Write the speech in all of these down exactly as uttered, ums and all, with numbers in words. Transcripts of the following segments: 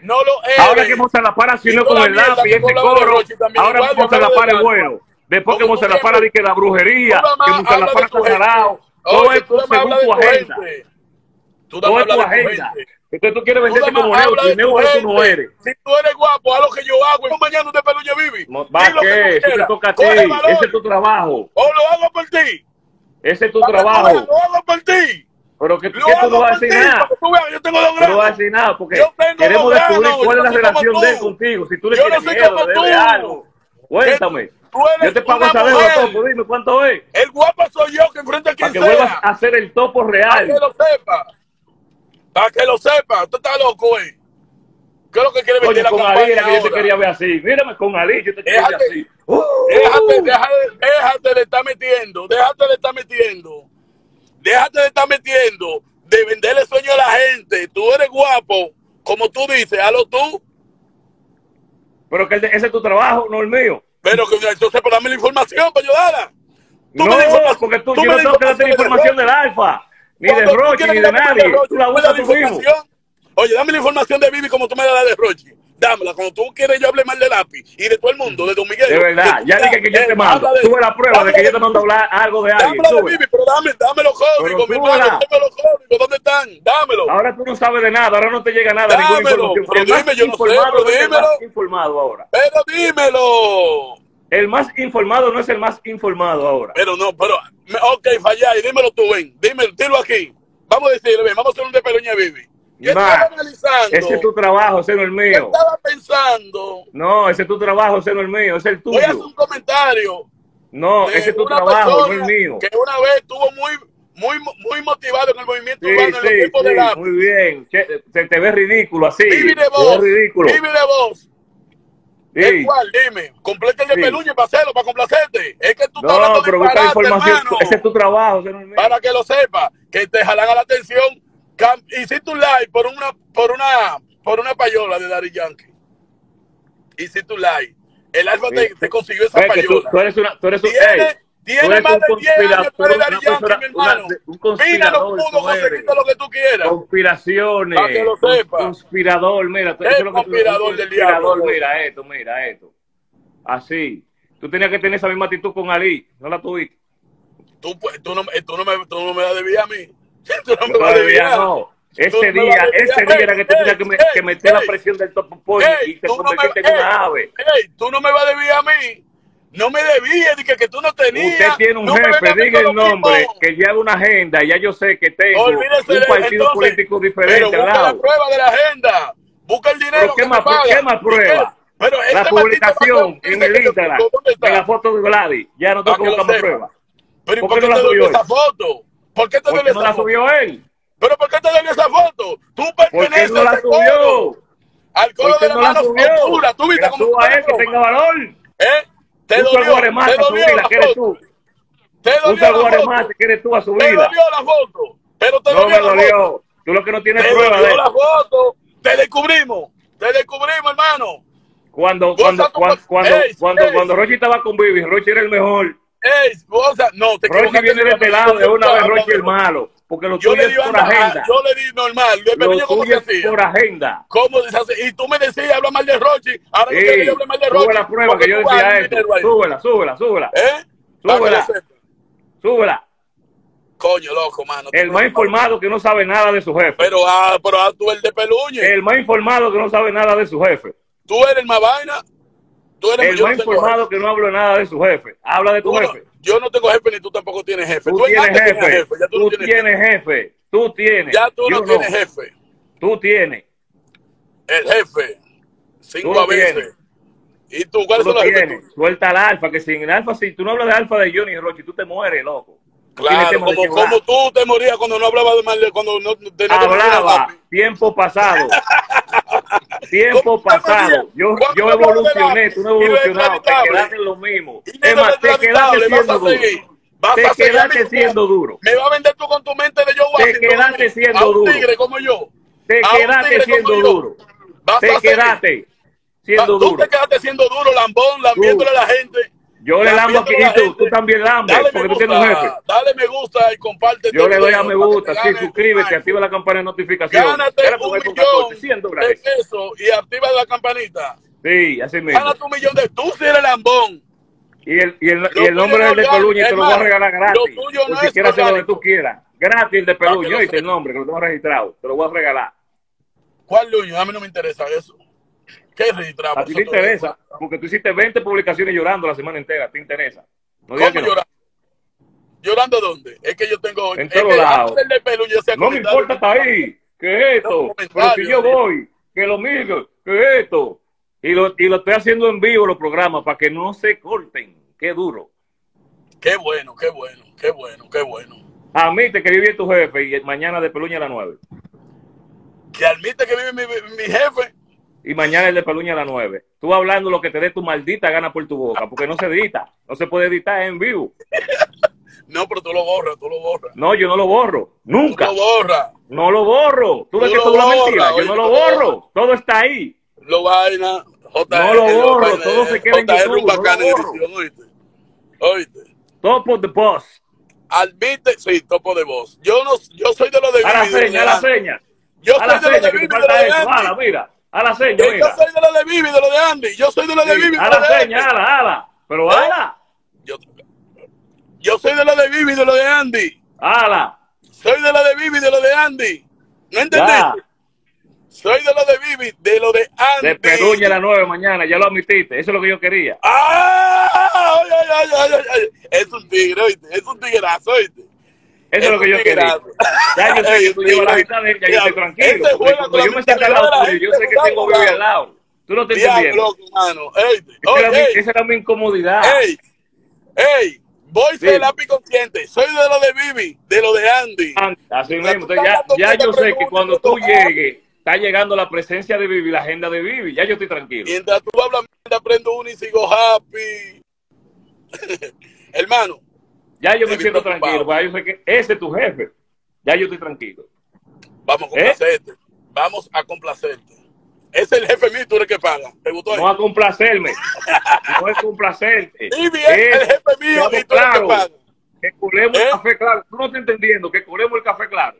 No lo eres. Ahora que Monse La Para se unió con el lápiz y ese coro, ahora Monse La Para es bueno. Después que Monse La Para dice que la brujería, que Monse La Para está salado, todo esto según tu agenda. Todo es tu agenda. Entonces tú quieres venderte como neutro, y neutro tú no eres. Si tú eres guapo, haz lo que yo hago. Y mañana te peluche Vivi. Va que, eso te toca a ti. Ese es tu trabajo. O lo hago por ti. Ese es tu trabajo. Lo hago por ti. Pero que, que tú no vas a decir nada. Yo tengo dos granos. Tú no vas a decir nada porque queremos descubrir cuál es la relación de él contigo. Si tú le tienes miedo, le debes algo. Cuéntame. Yo te pago esa deuda, topo. Dime cuánto es. El guapo soy yo que enfrenta a quien sea. Para que vuelvas a hacer el topo real. Para que lo sepa. Para que lo sepa. Usted está loco, eh. ¿Qué es lo que quiere vender Oye, la con Ali era que yo te quería ver así. Mírame con Ali, yo te quería ver así. Uh, déjate, déjate, déjate de estar metiendo. Déjate de estar metiendo. Déjate de estar metiendo. De venderle sueño a la gente. Tú eres guapo. Como tú dices, hazlo tú. Pero que ese es tu trabajo, no el mío. Pero que entonces pues, dame la información para ayudarla. No, porque tú, tú yo no tengo que darte la información del Alfa, ni de Rochi, ni de nadie. De tú la buscas tú mismo. Oye, dame la información de Vivi como tú me la de Rochi. Dámela. Cuando tú quieres yo hable mal de Lápiz y de todo el mundo, de Don Miguel. De verdad, ya dije que yo te mando. Sube la prueba de que yo te mando a hablar algo de alguien. Dámela de Vivi, pero dame, dame los códigos, mi hermano. Dame los códigos. ¿Dónde están? Dámelo. Ahora tú no sabes de nada, ahora no te llega nada. Dámelo. Pero dime, yo no sé, pero dímelo. Informado ahora. Pero dímelo. El más informado no es el más informado ahora. Pero no, pero, ok, falla y dímelo tú, ven. Dímelo, dilo aquí. Vamos a decirle, ven, vamos a hacer un de Peluña Vivi. Yo estaba analizando. Ese es tu trabajo, ese no es el mío. Yo estaba pensando. No, ese es tu trabajo, ese no es el mío, ese es el tuyo. Voy a hacer un comentario. No, ese es tu trabajo, no es el mío. Que una vez estuvo muy, muy, muy motivado en el movimiento sí, urbano, sí, en los tiempos sí, de la. Muy bien, se te ve ridículo así. Vivi de voz. Ridículo. Vivi de voz. Sí. ¿Es cuál? Dime, completa el de sí. Peluña para hacerlo, para complacerte. Es que tú no, estás hablando pero de disparate, información. hermano. Ese es tu trabajo, ese no es mío. Para que lo sepa, que te jalan a la atención. Hiciste un live por una, por una, por una payola de Daddy Yankee. Hiciste un live. El Alfa sí. te, te consiguió esa payola. Tú, tú eres una, tú eres un, Tiene, hey, tiene más de diez años tú eres Daddy Yankee, mi hermano. Un conspirador. Mira, no pudo conseguirte lo que tú quieras. Conspiraciones. Para que lo sepa. Conspirador, mira. Es el conspirador del diablo. Mira esto, mira esto. Así. Tú tenías que tener esa misma actitud con Ali. No la tuviste. Tú, tú, no, tú, no, me, tú no me la debías a mí. Tú no me no la debías. No. Ese día, ese día era que tú tenías que, me, que meter hey, la presión del top point hey, y te convertiste no en una ave. Hey, tú no me vas a deber a mí. No me debías, que, que tú no tenías. Usted tiene un no jefe, diga el nombre, mismo. Que lleva una agenda. Ya yo sé que tengo Olvídese un partido entonces, político diferente. Pero busca la prueba de la agenda. Busca el dinero. ¿Pero qué, que más, ¿Qué más prueba? Pero la publicación en el Instagram de la foto de Gladys. Ya no tengo que buscar más pruebas. Pero ¿por qué no la subió esa foto? ¿Por qué te ¿Por qué no la subió él? ¿Pero por qué te dio esa foto? Tú perteneces no la a ese subió? coro. Al coro de la mano oscura. ¿Tú viste cómo suba él, que tenga valor? ¿Eh? Te dolió, te dolió la foto. Te dolió la foto. que eres tú a subirla. Te dolió la foto. Pero te no me dolió. Tú lo que no tienes prueba de eso. la foto. Te descubrimos. Te descubrimos, hermano. Cuando, cuando, cuando, cuando, cuando, cuando Rochi estaba con Vivi, Rochi era el mejor. Ey, goza, no, te Rochi viene de este lado, de una vez Rochi el malo. Porque lo tuyo es por agenda. Yo le di normal. Lo tuyo es por agenda. ¿Cómo se hace? Y tú me decías, habla mal de Rochi. Ahora no quieres que yo hable mal de Rochi. Sube la prueba que yo decía esto. Súbela, súbela, súbela. ¿Eh? Súbela. Súbela. Coño, loco, mano. El más informado que no sabe nada de su jefe. Pero, ah, pero ah, tú el de Peluñe. El más informado que no sabe nada de su jefe. Tú eres el más vaina. Tú eres el más informado que no habla nada de su jefe. Habla de tu bueno, jefe. Yo no tengo jefe ni tú tampoco tienes jefe. Tú, tú tienes jefe. Tienes jefe. Ya tú, tú no tienes, tienes jefe. jefe. Tú tienes. Ya tú yo no tienes jefe. Tú tienes. El jefe. Cinco tú a veces. Tienes. ¿Y tú cuáles tú son los jefes? Suelta al alfa, que sin el alfa, si tú no hablas de alfa de Johnny Rochi, tú te mueres, loco. Claro, como, como tú te morías cuando no hablabas de mal, cuando no tenías hablaba, tiempo pasado. Tiempo pasado. Yo, yo evolucioné, tú no evolucionado, te quedaste en lo mismo. Es más, te quedaste siendo duro. Te quedaste siendo duro. Me va a vender tú con tu mente de Joe Washington. Te quedaste siendo duro. A un tigre como yo. Te quedaste siendo duro. Te quedaste siendo duro. Tú te quedaste siendo duro, lambón, lambiéndole a la gente. Yo le lambo aquí y tú, tú también lambes, porque tú tienes un jefe. Dale me gusta y comparte. Yo le doy a me gusta, sí, suscríbete, activa la campana de notificación. Gánate un millón de pesos y activa la campanita. Sí, así mismo. Gánate un millón de... Tú si eres lambón. Y el, y el, y el nombre del de Peluña te lo voy a regalar gratis. Lo tuyo no es si quieres hacerlo que tú quieras. Gratis el de Peluña, y el nombre, que lo tengo registrado. Te lo voy a regalar. ¿Cuál Luño? A mí no me interesa eso. ¿Qué registrado? A ti te interesa, porque tú hiciste veinte publicaciones llorando la semana entera. ¿Te interesa? No ¿Cómo llorando? No. ¿Llorando dónde? Es que yo tengo... En todos lados. No me importa hasta ahí. ¿Qué es esto? Pero si yo voy, que lo mismo, ¿qué es esto? Y lo, y lo estoy haciendo en vivo los programas para que no se corten. Qué duro. Qué bueno, qué bueno, qué bueno, qué bueno. Admite que vive tu jefe y mañana de Peluña a las nueve. Que admite que vive mi, mi, mi jefe. Y mañana el de Peluña a las nueve. Tú hablando lo que te dé tu maldita gana por tu boca, porque no se edita. No se puede editar en vivo. No, pero tú lo borras, tú lo borras. No, yo no lo borro. Nunca. Tú lo borras. No lo borro. Tú ves que todo es una mentira. Yo no lo borro. Todo está ahí. Lo vaina. No lo borro. Todo se queda en YouTube. No lo borro. Oíste. Oíste. Top of the boss. Admite, sí, topo de voz. Yo no, yo soy de los de a la seña, a la seña. Yo soy de los de Vivi, de los de Andy. Ala, mira, a la seña, mira. Yo soy de los de Vivi, de los de Andy. Yo soy de los de Vivi, a la seña, ala, ala. Pero ala. Yo, yo soy de los de Vivi, de los de Andy. Ala. Soy de los de Vivi, de los de Andy. ¿No entendiste? Soy de los de Vivi, de los de Andy. De Peluña a las nueve mañana, ya lo admitiste. Eso es lo que yo quería. ¡Ah! Ay, ay, ay, ay, ay. Es un tigre, oíste. Es un tigrazo, oíste. Eso es lo que yo quería. Ya yo sé que tú llevas la mitad de él, ya yo estoy tranquilo. Cuando yo me siento al lado tuyo, yo sé que tengo Vivi al lado. Tú no te entiendes. Esa era mi incomodidad. ¡Ey! ¡Ey! Voy a ser lápiz consciente. Soy de lo de Vivi, de lo de Andy. Así mismo. Entonces ya, ya yo sé que cuando tú llegues, está llegando la presencia de Vivi, la agenda de Vivi. Ya yo estoy tranquilo. Mientras tú hablas, aprendo uno y sigo happy. Hermano. Ya yo me siento tranquilo, porque yo sé que ese es tu jefe. Ya yo estoy tranquilo. Vamos a complacerte. ¿Eh? Vamos a complacerte. Ese es el jefe mío, tú eres el que paga. ¿Te gustó? No a complacerme. No es complacerte. Vivi es el jefe mío y tú eres el que paga. Que colemos ¿Eh? el café claro. Tú no estás entendiendo que colemos el café claro.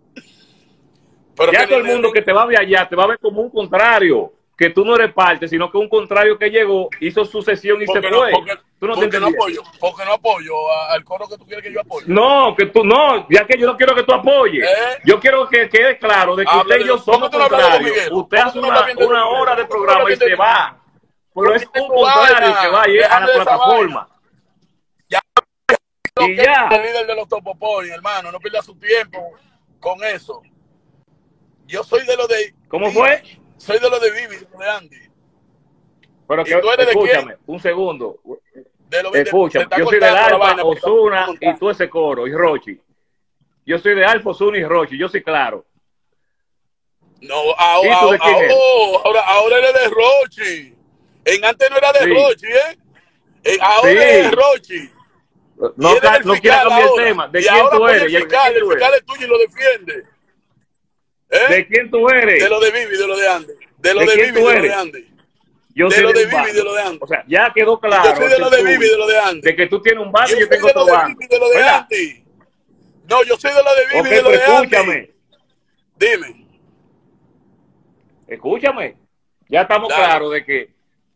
Pero ya todo el mundo que te va a ver allá te va a ver como un contrario. Que tú no eres parte, sino que un contrario que llegó, hizo su sesión y se no, fue. Porque, tú no, porque, no apoyo, porque no apoyo al coro que tú quieres que yo apoye. No, que tú no, ya que yo no quiero que tú apoyes. ¿Eh? Yo quiero que quede claro de que usted y yo somos contrarios. Usted hace una, una hora de programa y se va. Pero es un contrario que vaya a la plataforma. Ya. Y ya. El líder de los Topopoy, hermano, no pierda su tiempo con eso. Yo soy de los de... ¿Cómo fue? Soy de los de Vivi, de los de Andy. Pero que, escúchame, un segundo. De lo de, escúchame, yo soy del Alfa, Ozuna y tú ese coro, y Rochi. Yo soy de Alfa, Ozuna y Rochi, yo soy claro. No, ahora, ahora, ahora, ahora eres de Rochi. En antes no era de sí. Rochi, ¿eh? En, ahora sí. eres de Rochi. No, no quiero cambiar el tema. ¿De y quién tú eres? El fiscal, el fiscal es tuyo y lo defiende. ¿Eh? ¿De quién tú eres? De lo de Vivi, de lo de Andy. De lo de, de Vivi, de lo de Andy. Yo de soy lo de de Vivi, de lo de Andy. O sea, ya quedó claro. Yo soy de lo de Vivi, de lo de Andy. De que tú tienes un bando y yo tengo otro bando. De lo de Andy. No, yo soy de lo de Vivi, okay, de lo de escúchame. Andy. Dime. Escúchame. Ya estamos Dale. claros de que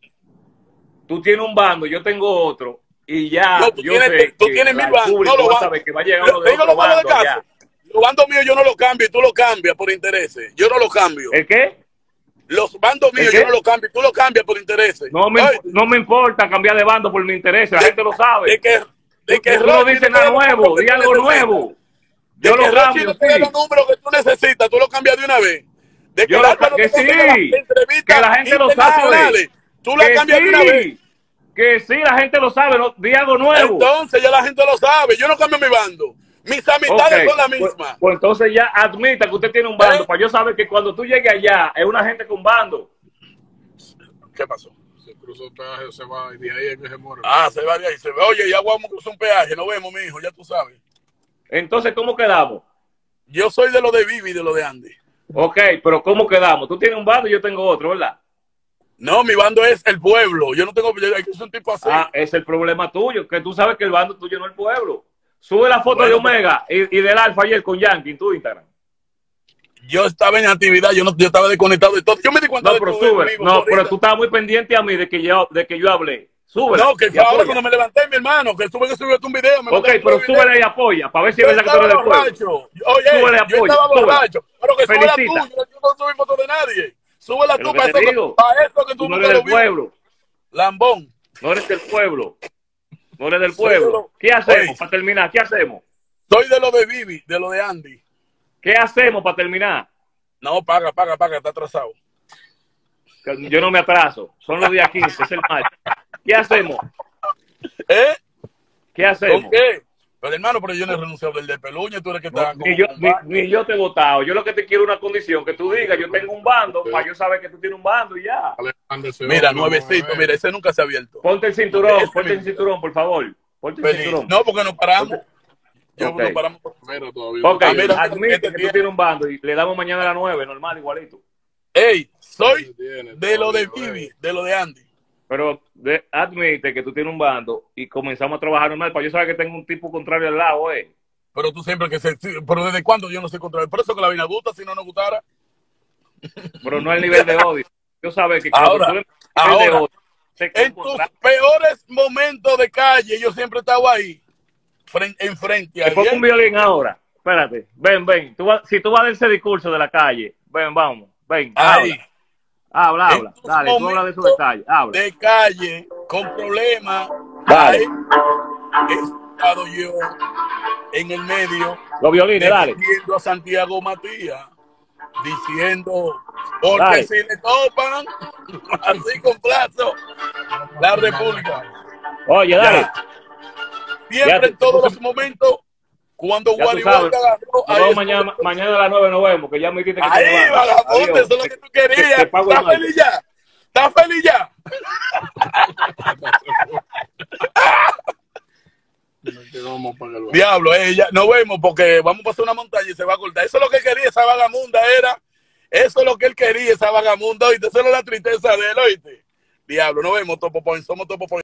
tú tienes un bando, yo tengo otro. Y ya no, tú yo tienes, sé tú que tienes mil bandos. No lo va a saber que va a llegar uno de otro bando ya. Los bandos míos yo no los cambio y tú los cambias por intereses. Yo no los cambio. ¿El qué? Los bandos míos yo no los cambio y tú los cambias por intereses. No me, no me importa cambiar de bando por mi interés. La de, gente lo sabe. De que, de que tú no dices nada nuevo, di algo nuevo. Yo lo cambio. Si sí. los números que tú necesitas, tú los cambias de una vez. De que, yo lo, que sí, que la gente lo sabe. Tú la cambias sí. de una vez. Que sí, la gente lo sabe, no, di algo nuevo. Entonces ya la gente lo sabe. Yo no cambio mi bando. Mis amistades okay. son las mismas. Pues, pues entonces ya admita que usted tiene un bando, ¿Eh? para yo saber que cuando tú llegues allá es una gente con bando. ¿Qué pasó? Se cruzó el peaje, se va y de ahí es que se muere. Ah, se va de ahí, se va. Oye, ya vamos a cruzar un peaje, nos vemos, mi hijo, ya tú sabes. Entonces, ¿cómo quedamos? Yo soy de lo de Vivi y de lo de Andy. Ok, pero ¿cómo quedamos? Tú tienes un bando y yo tengo otro, ¿verdad? No, mi bando es el pueblo. Yo no tengo... Hay que ser un tipo así. Ah, es el problema tuyo, que tú sabes que el bando tuyo no es el pueblo. Sube la foto bueno, de Omega y, y del Alfa ayer con Yankee en tu Instagram. Yo estaba en actividad, yo no, yo estaba desconectado de todo. Yo me di cuenta no, de pero tu sube, vivo, No, pero tú estabas muy pendiente a mí de que yo, de que yo hablé. Súbela. No, que fue ahora cuando me levanté, mi hermano, que tuve que subirte un video. Me ok, pero súbela y apoya, para ver si es verdad que tú eres del pueblo. Oye, súbela y yo apoya, estaba borracho, pero que súbela tú, yo no subí foto de nadie. Súbela tú, para eso, para eso que tú, tú no eres del pueblo. Lambón. No eres del pueblo. No eres del pueblo. ¿Qué hacemos Oye, para terminar? ¿Qué hacemos? Soy de lo de Vivi, de lo de Andy. ¿Qué hacemos para terminar? No, paga, paga, paga, está atrasado. Yo no me atraso. Son los días quince, es el martes. ¿Qué hacemos? ¿Eh? ¿Qué hacemos? ¿Con qué? Pero hermano, pero yo no he renunciado del de Peluña, tú eres que estás... No, ni, yo, ni, ni yo te he votado. Yo lo que te quiero es una condición, que tú digas, yo tengo un bando, sí. Para yo saber que tú tienes un bando y ya. Mira, nuevecito, mira, ese nunca se ha abierto. Ponte el cinturón, ese ponte el cinturón, por favor. Ponte el cinturón. No, porque nos paramos. Yo okay. nos paramos. Mira, todavía. Ok, ah, mira, admite este que tú tienes un bando y le damos mañana a las nueve, normal, igualito. Ey, soy de lo de Vivi, de lo de Andy. Pero de, admite que tú tienes un bando y comenzamos a trabajar normal para yo saber que tengo un tipo contrario al lado, eh. Pero tú siempre que se... Pero ¿desde cuándo yo no sé contrario? Por eso que la vaina gusta, si no nos gustara. Pero no el nivel de odio. Yo sabes que ahora, tú ahora de odio, en tus peores momentos de calle, yo siempre estaba ahí, frente, enfrente. Te pongo un violín ahora. Espérate, ven, ven. Tú vas, si tú vas a dar ese discurso de la calle, ven, vamos, ven, ahí. habla. Habla, habla. Dale, tú hablas de eso de calle. Habla. De calle, con problemas. Dale. He estado yo en el medio. Los violines, dale. Diciendo a Santiago Matías, diciendo, porque dale. Si le topan, así con plazo, la República. Oye, dale. Ya. Siempre ya, en todos los momentos, cuando Guaribote agarró. No, mañana, mañana a las nueve nos vemos, que ya me dijiste que ahí, te vagabundo, eso es lo que tú querías. ¿Estás feliz ya? ¿Estás feliz ya? Diablo, eh, ya, nos vemos porque vamos a pasar una montaña y se va a cortar. Eso es lo que quería esa vagamunda, era. Eso es lo que él quería, esa vagamunda, oíste. Eso es la tristeza de él, oíste. Diablo, nos vemos, Topo Point, somos Topo Point.